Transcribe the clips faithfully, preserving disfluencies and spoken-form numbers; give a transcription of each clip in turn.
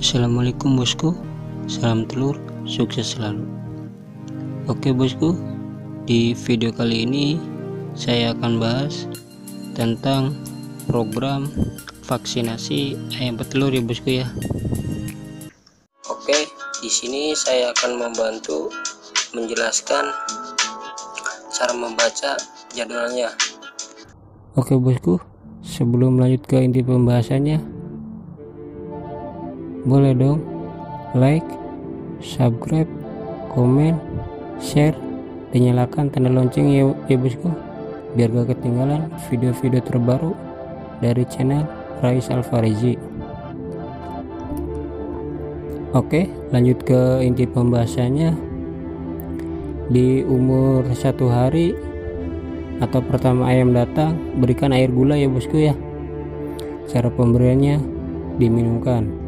Assalamualaikum bosku, salam telur, sukses selalu. Oke bosku, di video kali ini saya akan bahas tentang program vaksinasi ayam petelur ya bosku ya. Oke, di sini saya akan membantu menjelaskan cara membaca jadwalnya. Oke bosku, sebelum lanjut ke inti pembahasannya, boleh dong like, subscribe, komen, share, dan nyalakan tanda lonceng ya, ya bosku, biar gak ketinggalan video-video terbaru dari channel Rais Alfarizi. Oke, lanjut ke inti pembahasannya. Di umur satu hari atau pertama ayam datang, berikan air gula ya bosku ya. Cara pemberiannya diminumkan.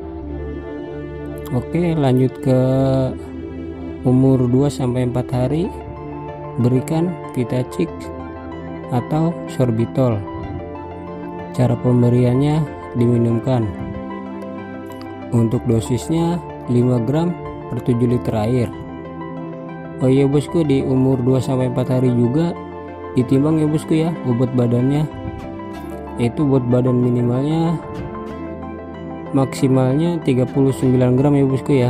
Oke, lanjut ke umur dua sampai empat hari, berikan Vitacix atau sorbitol. Cara pemberiannya diminumkan. Untuk dosisnya lima gram per tujuh liter air. Oh iya bosku, di umur dua sampai empat hari juga ditimbang ya bosku ya bobot badannya. Yaitu bobot badan minimalnya maksimalnya tiga puluh sembilan gram ya bosku ya.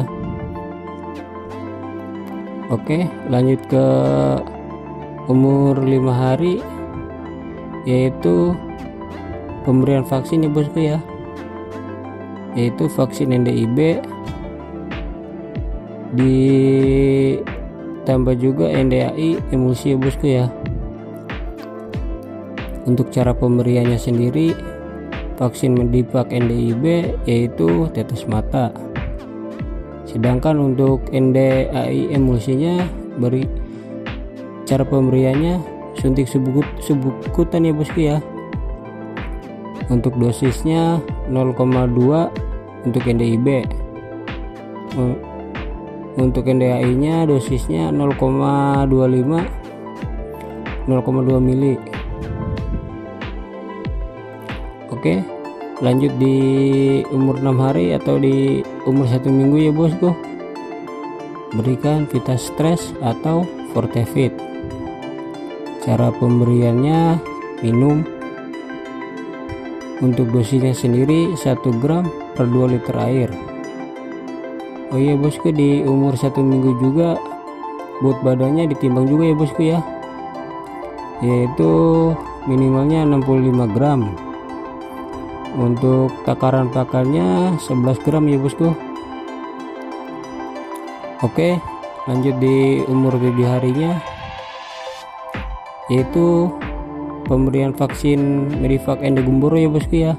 Oke, lanjut ke umur lima hari, yaitu pemberian vaksin ya bosku ya, yaitu vaksin N D I B ditambah juga N D A I emulsi ya bosku ya. Untuk cara pemberiannya sendiri, vaksin Medivac N D I B yaitu tetes mata. Sedangkan untuk N D A I emulsinya, beri cara pemberiannya suntik subkut, subkutan ya bosku ya. Untuk dosisnya nol koma dua untuk N D I B. Untuk N D A I nya dosisnya nol koma dua lima, nol koma dua mili. Oke, lanjut di umur enam hari atau di umur satu minggu ya bosku, berikan Vitastress atau Fortevit. Cara pemberiannya minum. Untuk dosisnya sendiri satu gram per dua liter air. Oh iya bosku, di umur satu minggu juga bobot badannya ditimbang juga ya bosku ya, yaitu minimalnya enam puluh lima gram. Untuk takaran pakannya sebelas gram ya bosku. Oke, lanjut di umur tujuh harinya, yaitu pemberian vaksin Medivac Ende Gumboro ya bosku ya.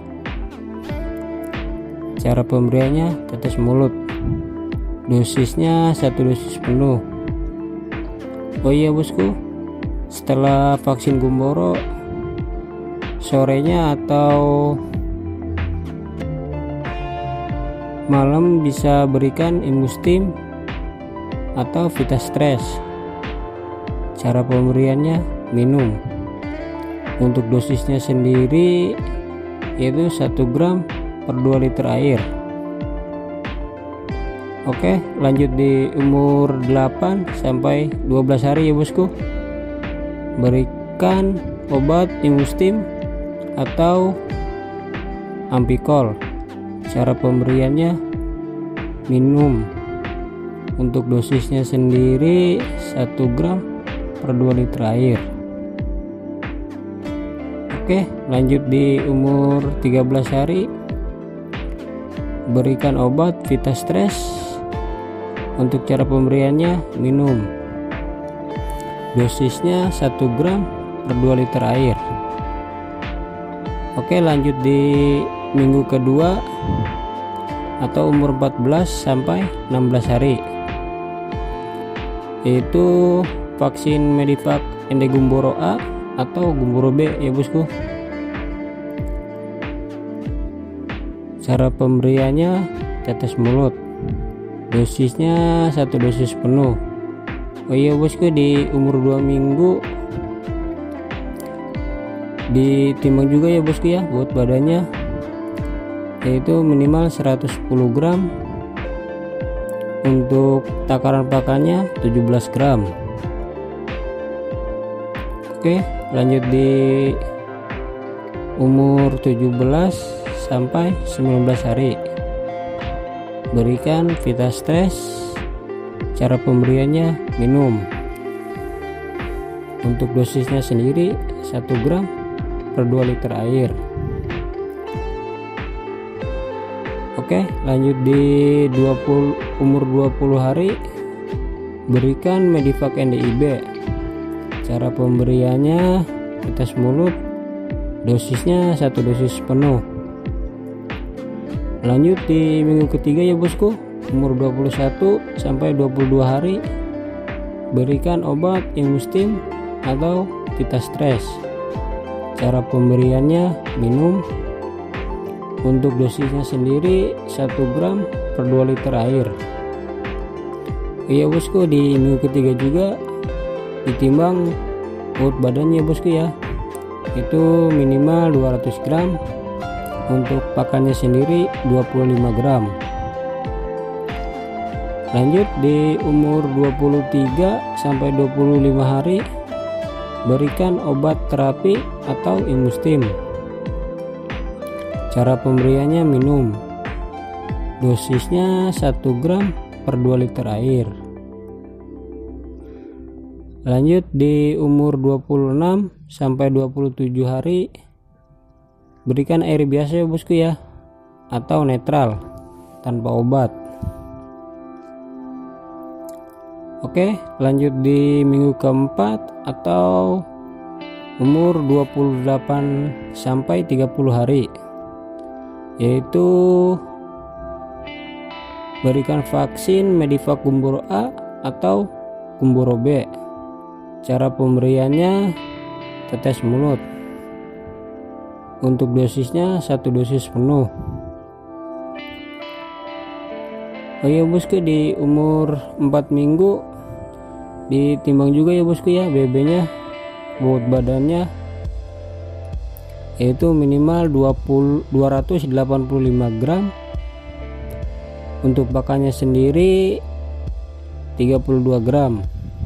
Cara pemberiannya tetes mulut. Dosisnya satu dosis penuh. Oh iya bosku, setelah vaksin Gumboro, sorenya atau malam bisa berikan Imustim atau Vitastress. Cara pemberiannya minum. Untuk dosisnya sendiri yaitu satu gram per dua liter air. Oke, lanjut di umur delapan sampai dua belas hari ya bosku, berikan obat Imustim atau Ampicol. Cara pemberiannya minum. Untuk dosisnya sendiri satu gram per dua liter air. Oke, lanjut di umur tiga belas hari, berikan obat Vitastress. Untuk cara pemberiannya minum. Dosisnya satu gram per dua liter air. Oke, lanjut di minggu kedua atau umur empat belas sampai enam belas hari, yaitu vaksin Medivac Ende Gumboro A atau Gumboro B ya bosku. Cara pemberiannya tetes mulut. Dosisnya satu dosis penuh. Oh iya bosku, di umur dua minggu ditimbang juga ya bosku ya bobot badannya. yaitu minimal seratus sepuluh gram. Untuk takaran pakannya tujuh belas gram. Oke, lanjut di umur tujuh belas sampai sembilan belas hari. Berikan Vitastress. Cara pemberiannya minum. Untuk dosisnya sendiri satu gram per dua liter air. Oke, lanjut di dua puluh umur dua puluh hari. Berikan Medivac N D I B. Cara pemberiannya tetes mulut. Dosisnya satu dosis penuh. Lanjut di minggu ketiga ya bosku, umur dua puluh satu sampai dua puluh dua hari. Berikan obat Imustim atau Vitastress. Cara pemberiannya minum. Untuk dosisnya sendiri satu gram per dua liter air. Iya bosku, di minggu ketiga juga ditimbang berat badannya bosku ya, itu minimal dua ratus gram. Untuk pakannya sendiri dua puluh lima gram. Lanjut di umur dua puluh tiga sampai dua puluh lima hari. Berikan obat terapi atau Imustim. Cara pemberiannya minum. Dosisnya satu gram per dua liter air. Lanjut di umur dua puluh enam sampai dua puluh tujuh hari. Berikan air biasa ya bosku ya, atau netral tanpa obat. Oke, lanjut di minggu keempat atau umur dua puluh delapan sampai tiga puluh hari, yaitu berikan vaksin Medivac Gumboro A atau Gumboro B. Cara pemberiannya tetes mulut. Untuk dosisnya satu dosis penuh. Oh ya bosku, di umur empat minggu ditimbang juga ya bosku ya B B nya, bobot badannya yaitu minimal dua ratus delapan puluh lima gram. Untuk pakannya sendiri tiga puluh dua gram.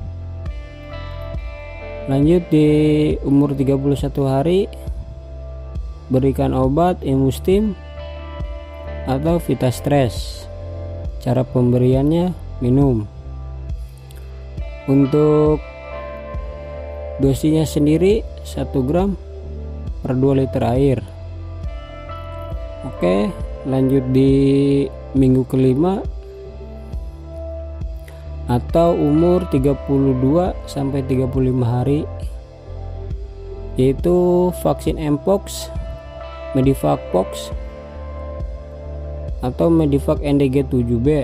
Lanjut di umur tiga puluh satu hari, berikan obat Imustim atau Vitastress. Cara pemberiannya minum. Untuk dosinya sendiri satu gram per dua liter air. Oke, lanjut di minggu kelima atau umur tiga puluh dua sampai tiga puluh lima hari, yaitu vaksin Mpox, Medivac Pox atau Medivac N D G tujuh B.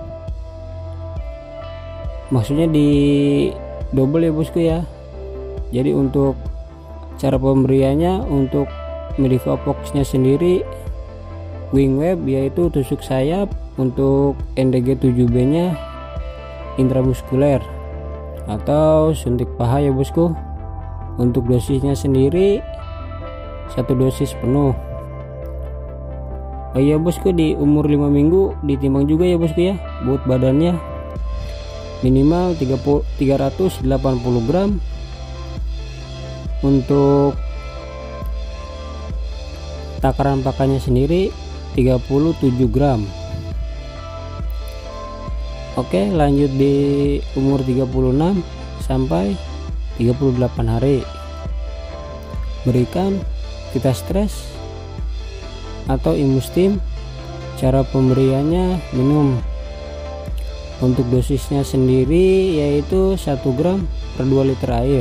Maksudnya di double ya bosku ya. Jadi untuk cara pemberiannya, untuk Medivac Pox nya sendiri wing web yaitu tusuk sayap. Untuk N D G tujuh B nya intramuskuler atau suntik paha ya bosku. Untuk dosisnya sendiri satu dosis penuh. Oh iya bosku, di umur lima minggu ditimbang juga ya bosku ya, berat badannya minimal tiga ratus delapan puluh gram. Untuk takaran pakannya sendiri tiga puluh tujuh gram. Oke, lanjut di umur tiga puluh enam sampai tiga puluh delapan hari, berikan Vitastress atau Imustim. Cara pemberiannya minum. Untuk dosisnya sendiri yaitu satu gram per dua liter air.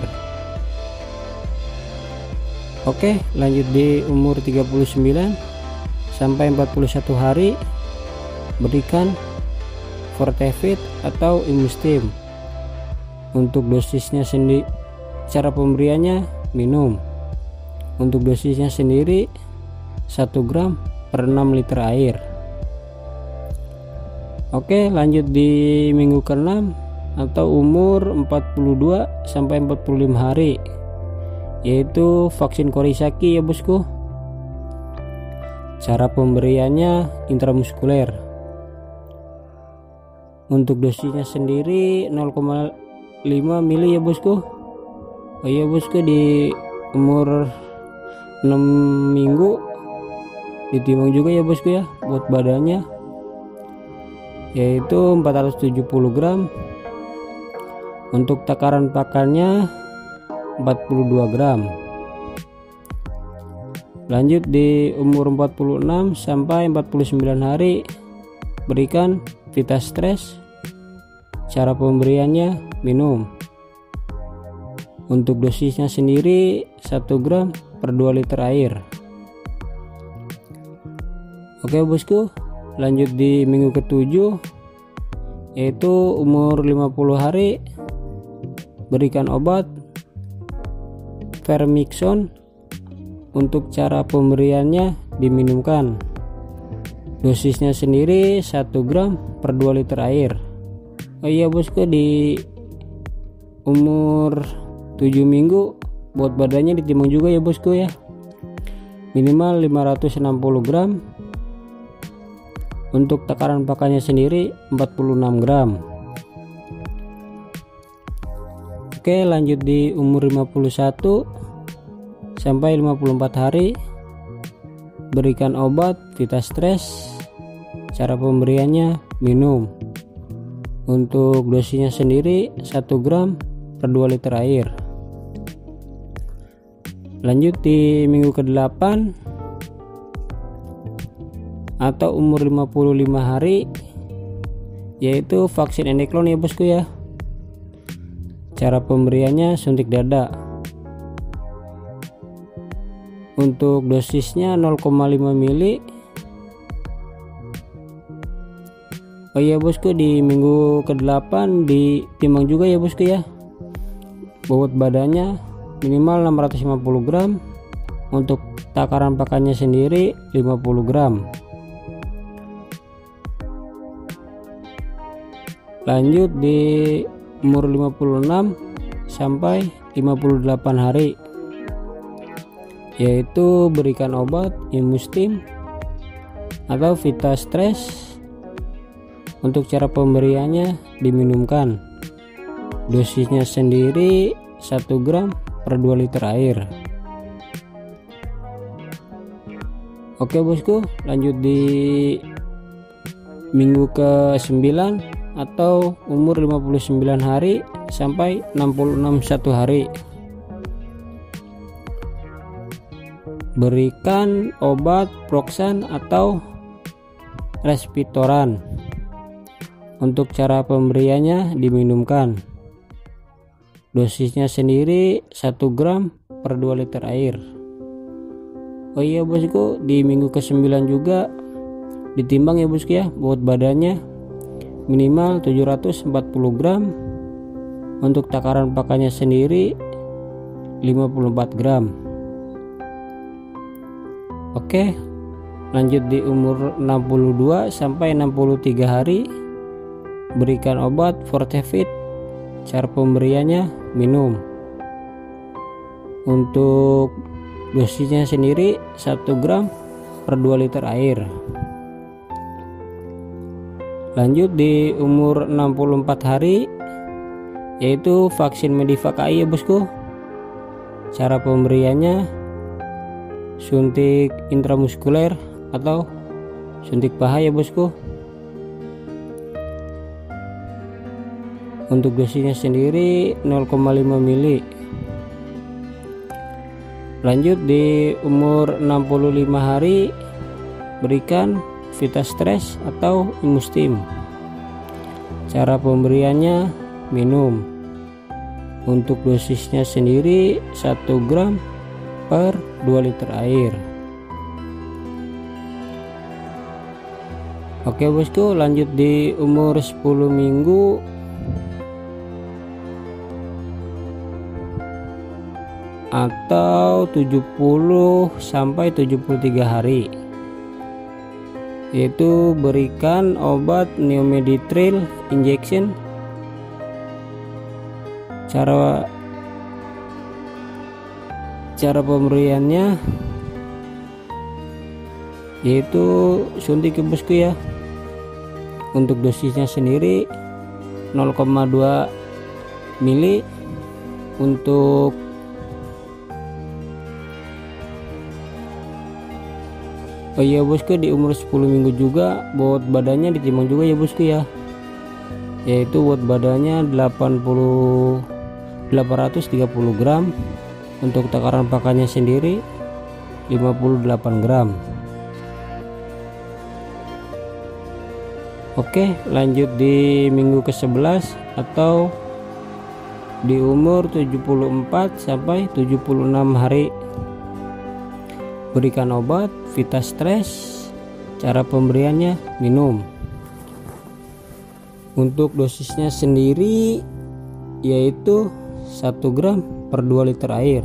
Oke, lanjut di umur tiga puluh sembilan sampai empat puluh satu hari, berikan Fortevit atau Imustim. Untuk dosisnya sendiri, cara pemberiannya minum. Untuk dosisnya sendiri satu gram per enam liter air. Oke, lanjut di minggu keenam atau umur empat puluh dua sampai empat puluh lima hari, yaitu vaksin Corisaki ya bosku. Cara pemberiannya intramuskuler. Untuk dosisnya sendiri nol koma lima mili ya bosku. Oh iya bosku, di umur enam minggu ditimbang juga ya bosku ya buat badannya, yaitu empat ratus tujuh puluh gram. Untuk takaran pakannya empat puluh dua gram. Lanjut di umur empat puluh enam sampai empat puluh sembilan hari berikan Vitastres. Cara pemberiannya minum. Untuk dosisnya sendiri satu gram per dua liter air. Oke bosku, lanjut di minggu ketujuh, yaitu umur lima puluh hari, berikan obat Vermixon. Untuk cara pemberiannya diminumkan. Dosisnya sendiri satu gram per dua liter air. Oh iya bosku, di umur tujuh minggu buat badannya ditimbang juga ya bosku ya, minimal lima ratus enam puluh gram. Untuk takaran pakannya sendiri empat puluh enam gram. Oke, lanjut di umur lima puluh satu sampai lima puluh empat hari berikan obat Vitastres. Cara pemberiannya minum. Untuk dosisnya sendiri satu gram per dua liter air. Lanjut di minggu ke delapan atau umur lima puluh lima hari, yaitu vaksin endeklon ya bosku ya. Cara pemberiannya suntik dada. Untuk dosisnya nol koma lima mili. Oh iya bosku, di minggu ke delapan ditimbang juga ya bosku ya. Bobot badannya minimal enam ratus lima puluh gram. Untuk takaran pakannya sendiri lima puluh gram. Lanjut di umur lima puluh enam sampai lima puluh delapan hari, yaitu berikan obat Imustim atau Vitastres. Untuk cara pemberiannya diminumkan. Dosisnya sendiri satu gram per dua liter air. Oke bosku, lanjut di minggu ke sembilan atau umur lima puluh sembilan hari sampai enam puluh enam satu hari. Berikan obat Proxan atau Respitoran. Untuk cara pemberiannya diminumkan. Dosisnya sendiri satu gram per dua liter air. Oh iya bosku, di minggu ke sembilan juga ditimbang ya bosku ya, buat badannya minimal tujuh ratus empat puluh gram. Untuk takaran pakannya sendiri lima puluh empat gram. Oke, lanjut di umur enam puluh dua sampai enam puluh tiga hari berikan obat Fortevit. Cara pemberiannya minum. Untuk dosisnya sendiri satu gram per dua liter air. Lanjut di umur enam puluh empat hari, yaitu vaksin Medivac A I ya bosku. Cara pemberiannya suntik intramuskuler atau suntik paha ya bosku. Untuk dosisnya sendiri nol koma lima mili. Lanjut di umur enam puluh lima hari berikan Vitastres atau Imustim. Cara pemberiannya minum. Untuk dosisnya sendiri satu gram per dua liter air. Oke bosku, lanjut di umur sepuluh minggu atau tujuh puluh sampai tujuh puluh tiga hari, yaitu berikan obat Neomeditril injection. Cara cara pemberiannya yaitu suntik ya bosku ya. Untuk dosisnya sendiri nol koma dua mili. Untuk oh iya bosku, di umur sepuluh minggu juga bobot badannya ditimbang juga ya bosku ya, yaitu bobot badannya delapan ratus tiga puluh gram. Untuk takaran pakannya sendiri lima puluh delapan gram. Oke, lanjut di minggu ke sebelas atau di umur tujuh puluh empat sampai tujuh puluh enam hari. Berikan obat Vitastres. Cara pemberiannya minum. Untuk dosisnya sendiri yaitu satu gram per dua liter air.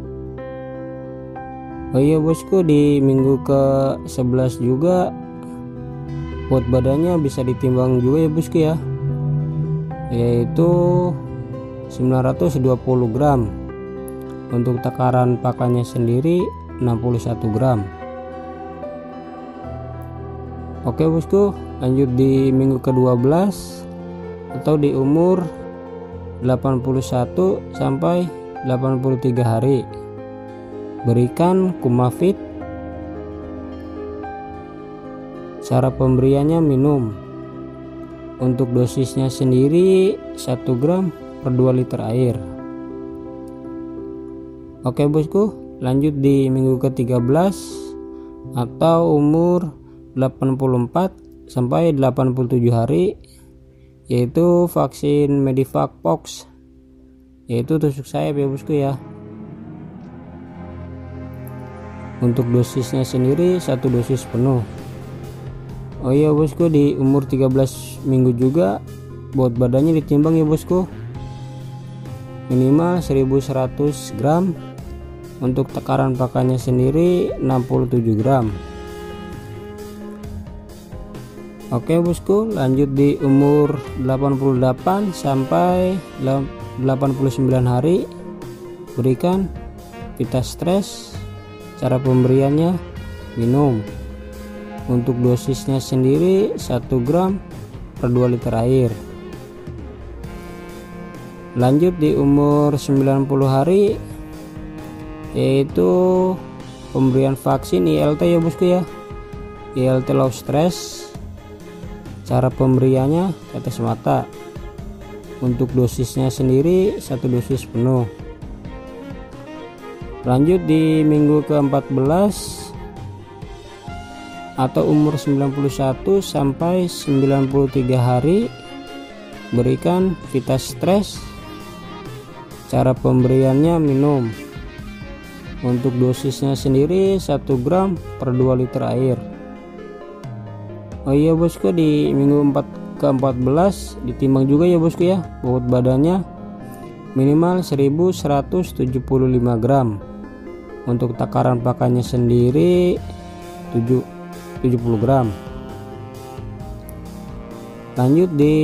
Oh iya bosku, di minggu ke sebelas juga bobot badannya bisa ditimbang juga ya bosku ya, yaitu sembilan ratus dua puluh gram. Untuk takaran pakannya sendiri enam puluh satu gram. Oke bosku, lanjut di minggu ke dua belas atau di umur delapan puluh satu sampai delapan puluh tiga hari. Berikan Kumavit. Cara pemberiannya minum. Untuk dosisnya sendiri satu gram per dua liter air. Oke bosku, lanjut di minggu ke tiga belas atau umur delapan puluh empat sampai delapan puluh tujuh hari, yaitu vaksin Medivac Pox, yaitu tusuk sayap ya bosku ya. Untuk dosisnya sendiri satu dosis penuh. Oh iya bosku, di umur tiga belas minggu juga bobot badannya ditimbang ya bosku, minimal seribu seratus gram. Untuk takaran pakannya sendiri enam puluh tujuh gram. Oke bosku, lanjut di umur delapan puluh delapan sampai delapan puluh sembilan hari. Berikan Vitastres. Cara pemberiannya minum. Untuk dosisnya sendiri satu gram per dua liter air. Lanjut di umur sembilan puluh hari, yaitu pemberian vaksin I L T ya bosku ya, I L T low stress. Cara pemberiannya tetes mata. Untuk dosisnya sendiri satu dosis penuh. Lanjut di minggu ke empat belas atau umur sembilan puluh satu sampai sembilan puluh tiga hari. Berikan Vitastres. Cara pemberiannya minum. Untuk dosisnya sendiri satu gram per dua liter air. Oh iya bosku, di minggu ke empat belas ditimbang juga ya bosku ya. Bobot badannya minimal seribu seratus tujuh puluh lima gram. Untuk takaran pakannya sendiri tujuh puluh gram. Lanjut di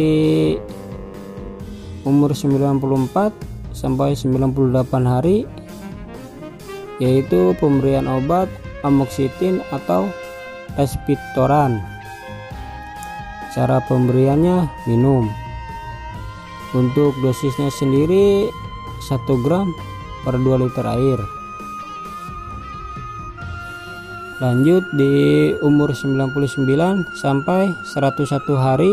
umur sembilan puluh empat sampai sembilan puluh delapan hari, yaitu pemberian obat amoksitin atau Respitoran. Cara pemberiannya minum. Untuk dosisnya sendiri satu gram per dua liter air. Lanjut di umur sembilan puluh sembilan sampai seratus satu hari,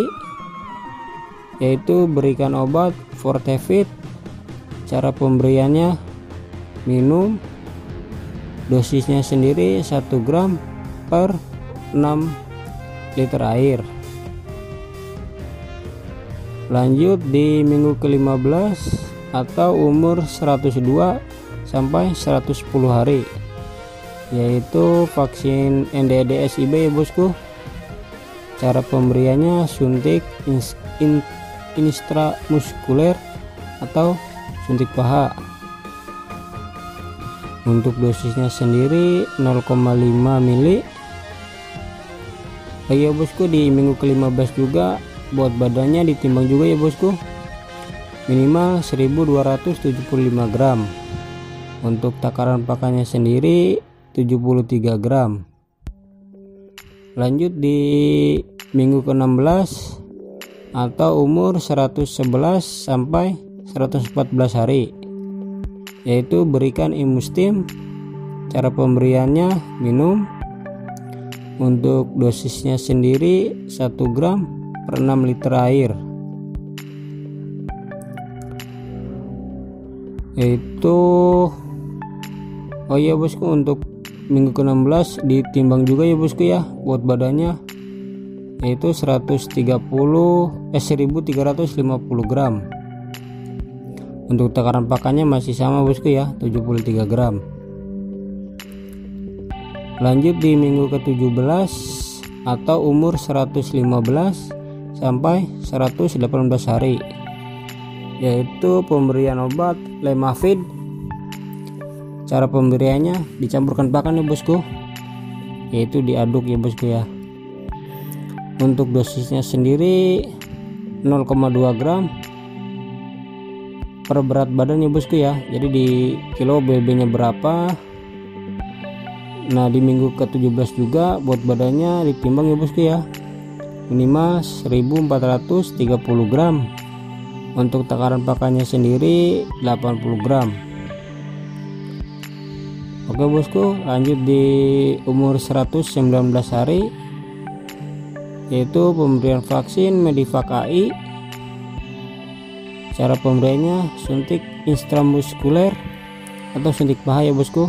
yaitu berikan obat Fortevit. Cara pemberiannya minum. Dosisnya sendiri satu gram per enam liter air. Lanjut di minggu ke lima belas atau umur seratus dua sampai seratus sepuluh hari, yaitu vaksin N D D S I B ya bosku. Cara pemberiannya suntik in, intramuskuler atau suntik paha. Untuk dosisnya sendiri nol koma lima mili. Oh iya bosku, di minggu ke lima belas juga bobot badannya ditimbang juga ya bosku, minimal seribu dua ratus tujuh puluh lima gram. Untuk takaran pakannya sendiri tujuh puluh tiga gram. Lanjut di minggu ke enam belas atau umur seratus sebelas sampai seratus empat belas hari, yaitu berikan Imustim. Cara pemberiannya minum. Untuk dosisnya sendiri satu gram per enam liter air, yaitu oh iya bosku, untuk minggu ke enam belas ditimbang juga ya bosku ya buat badannya, yaitu seratus tiga puluh eh seribu tiga ratus lima puluh gram. Untuk takaran pakannya masih sama bosku ya, tujuh puluh tiga gram. Lanjut di minggu ke tujuh belas atau umur seratus lima belas sampai seratus delapan belas hari, yaitu pemberian obat Lemafid. Cara pemberiannya dicampurkan pakan ya bosku, yaitu diaduk ya bosku ya. Untuk dosisnya sendiri nol koma dua gram per berat badan ya bosku ya. Jadi di kilo B B nya berapa. Nah di minggu ke tujuh belas juga buat badannya ditimbang ya bosku ya, minimal seribu empat ratus tiga puluh gram. Untuk takaran pakannya sendiri delapan puluh gram. Oke bosku, lanjut di umur seratus sembilan belas hari, yaitu pemberian vaksin Medivac A I. Cara pemberiannya suntik intramuskuler atau suntik paha ya bosku.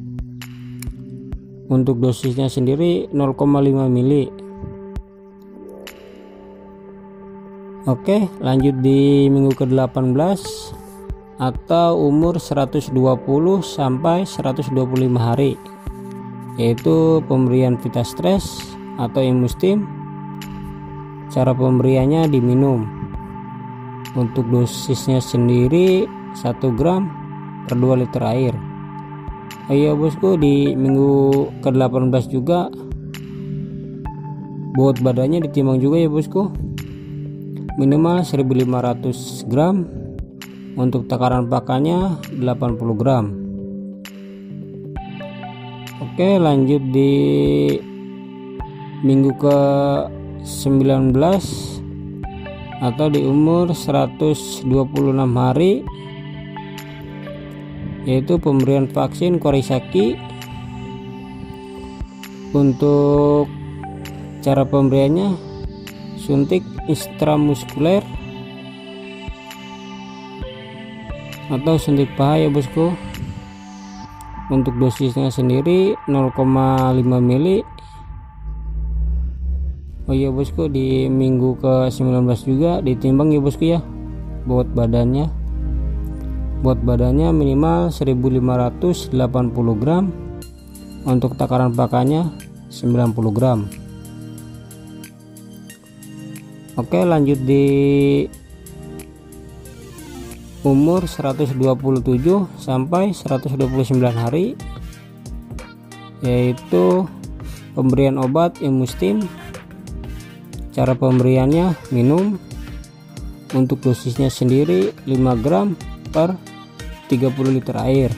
Untuk dosisnya sendiri nol koma lima mili. Oke, lanjut di minggu ke delapan belas atau umur seratus dua puluh sampai seratus dua puluh lima hari, yaitu pemberian Vitastres atau Imustim. Cara pemberiannya diminum. Untuk dosisnya sendiri satu gram per dua liter air. Ayo bosku, di minggu ke delapan belas juga bobot badannya ditimbang juga ya bosku, minimal seribu lima ratus gram. Untuk takaran pakannya delapan puluh gram. Oke, lanjut di minggu ke sembilan belas atau di umur seratus dua puluh enam hari, yaitu pemberian vaksin Corisaki. Untuk cara pemberiannya suntik intramuskuler atau suntik paha ya bosku. Untuk dosisnya sendiri nol koma lima mili. Oh iya bosku, di minggu ke sembilan belas juga ditimbang ya bosku ya bobot badannya. Bobot badannya minimal seribu lima ratus delapan puluh gram. Untuk takaran pakannya sembilan puluh gram. Oke, lanjut di umur seratus dua puluh tujuh sampai seratus dua puluh sembilan hari, yaitu pemberian obat Imustim. Cara pemberiannya minum. Untuk dosisnya sendiri lima gram per tiga puluh liter air.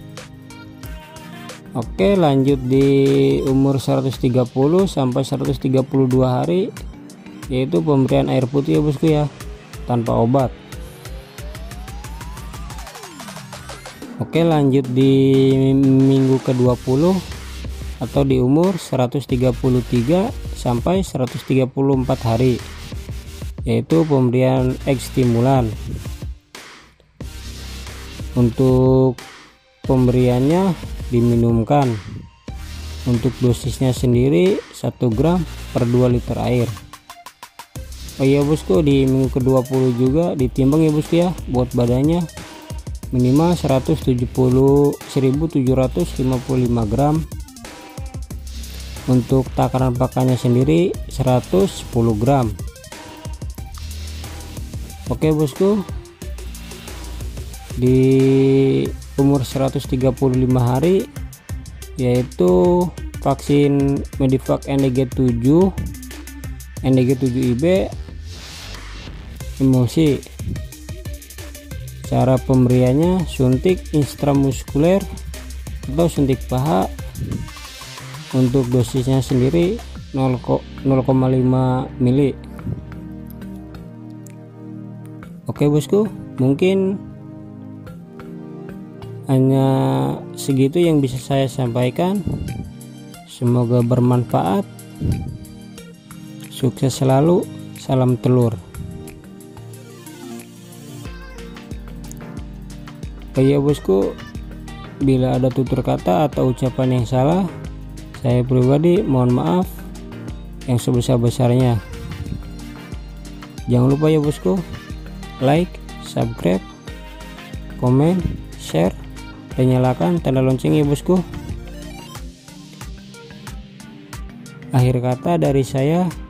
Oke, lanjut di umur seratus tiga puluh sampai seratus tiga puluh dua hari, yaitu pemberian air putih ya bosku ya, tanpa obat. Oke, lanjut di minggu ke dua puluh atau di umur seratus tiga puluh tiga sampai seratus tiga puluh empat hari, yaitu pemberian ekstimulan. Untuk pemberiannya diminumkan. Untuk dosisnya sendiri satu gram per dua liter air. Oh iya bosku, di minggu ke dua puluh juga ditimbang ya bosku ya buat badannya, minimal seratus tujuh puluh seribu tujuh ratus lima puluh lima gram. Untuk takaran pakannya sendiri seratus sepuluh gram. Oke bosku, di umur seratus tiga puluh lima hari, yaitu vaksin Medivac N D G tujuh N D G tujuh I B emulsi. Cara pemberiannya suntik intramuskuler atau suntik paha. Untuk dosisnya sendiri nol koma lima mili. Oke bosku, mungkin hanya segitu yang bisa saya sampaikan. Semoga bermanfaat. Sukses selalu, salam telur. Oh iya bosku, bila ada tutur kata atau ucapan yang salah, saya pribadi mohon maaf yang sebesar-besarnya. Jangan lupa ya bosku, like, subscribe, komen, share, dan nyalakan tanda lonceng ya bosku. Akhir kata dari saya,